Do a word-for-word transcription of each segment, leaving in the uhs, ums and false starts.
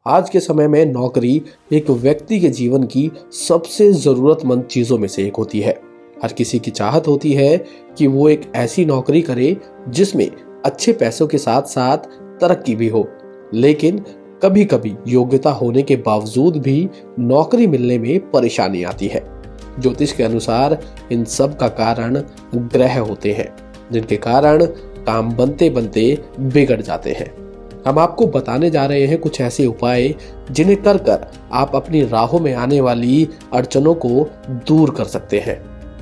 आज के समय में नौकरी एक व्यक्ति के जीवन की सबसे जरूरतमंद चीजों में से एक होती है। हर किसी की चाहत होती है कि वो एक ऐसी नौकरी करे जिसमें अच्छे पैसों के साथ साथ तरक्की भी हो, लेकिन कभी कभी योग्यता होने के बावजूद भी नौकरी मिलने में परेशानी आती है। ज्योतिष के अनुसार इन सब का कारण ग्रह होते हैं, जिनके कारण काम बनते बनते बिगड़ जाते हैं। हम आपको बताने जा रहे हैं कुछ ऐसे उपाय जिन्हें कर कर आप अपनी राहों में आने वाली अड़चनों को दूर कर सकते हैं।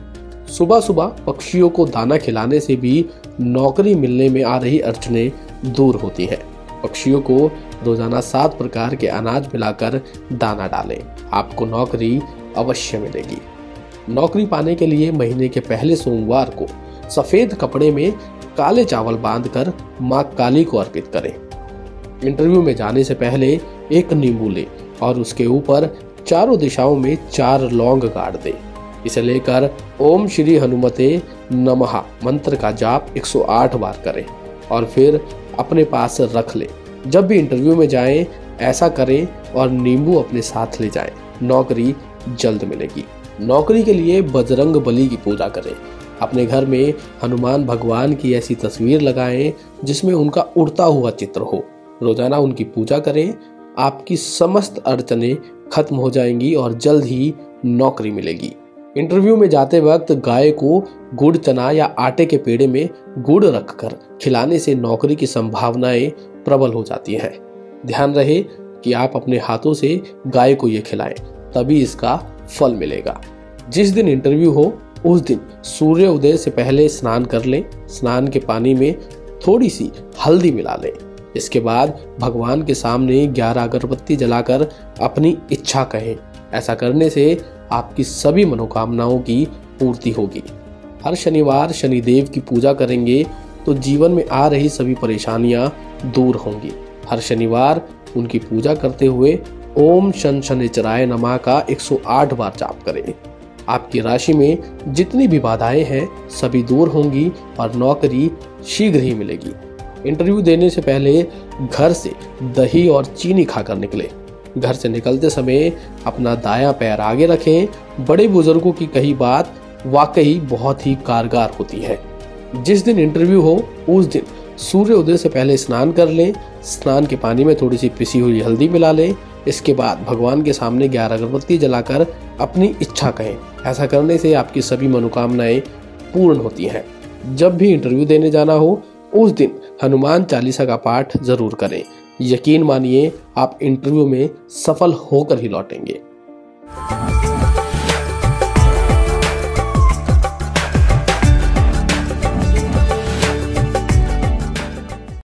सुबह सुबह पक्षियों को दाना खिलाने से भी नौकरी मिलने में आ रही अड़चनें दूर होती हैं। पक्षियों को रोजाना सात प्रकार के अनाज मिलाकर दाना डालें, आपको नौकरी अवश्य मिलेगी। नौकरी पाने के लिए महीने के पहले सोमवार को सफेद कपड़े में काले चावल बांधकर मां काली को अर्पित करें। इंटरव्यू में जाने से पहले एक नींबू लें और उसके ऊपर चारों दिशाओं में चार लौंग गाड़ दें। इसे लेकर ओम श्री हनुमते नमः मंत्र का जाप एक सौ आठ बार करें और फिर अपने पास रख लें। जब भी इंटरव्यू में जाएं ऐसा करें और नींबू अपने साथ ले जाएं। नौकरी जल्द मिलेगी। नौकरी के लिए बजरंग बली की पूजा करें। अपने घर में हनुमान भगवान की ऐसी तस्वीर लगाएं जिसमें उनका उड़ता हुआ चित्र हो। रोजाना उनकी पूजा करें, आपकी समस्त अड़चनें खत्म हो जाएंगी और जल्द ही नौकरी मिलेगी। इंटरव्यू में जाते वक्त गाय को गुड़, चना या आटे के पेड़े में गुड़ रखकर खिलाने से नौकरी की संभावनाएं प्रबल हो जाती हैं। ध्यान रहे कि आप अपने हाथों से गाय को ये खिलाएं, तभी इसका फल मिलेगा। जिस दिन इंटरव्यू हो उस दिन सूर्य उदय से पहले स्नान कर लें। स्नान के पानी में थोड़ी सी हल्दी मिला लें। इसके बाद भगवान के सामने ग्यारह अगरबत्ती जलाकर अपनी इच्छा कहें। ऐसा करने से आपकी सभी मनोकामनाओं की पूर्ति होगी। हर शनिवार शनिदेव की पूजा करेंगे तो जीवन में आ रही सभी परेशानियां दूर होंगी। हर शनिवार उनकी पूजा करते हुए ओम शन शनिचराय नमः का एक सौ आठ बार जाप करें। आपकी राशि में जितनी भी बाधाएं हैं सभी दूर होंगी और नौकरी शीघ्र ही मिलेगी। इंटरव्यू देने से पहले घर से दही और चीनी खाकर निकले। घर से निकलते समय अपना दायां पैर आगे रखें। बड़े बुजुर्गों की कही बात वाकई बहुत ही कारगर होती है। जिस दिन इंटरव्यू हो उस दिन सूर्य उदय से पहले स्नान कर लें। स्नान के पानी में थोड़ी सी पिसी हुई हल्दी मिला लें। इसके बाद भगवान के सामने ग्यारह अगरबत्ती जलाकर अपनी इच्छा कहें। ऐसा करने से आपकी सभी मनोकामनाएं पूर्ण होती हैं। जब भी इंटरव्यू देने जाना हो उस दिन हनुमान चालीसा का पाठ जरूर करें। यकीन मानिए आप इंटरव्यू में सफल होकर ही लौटेंगे।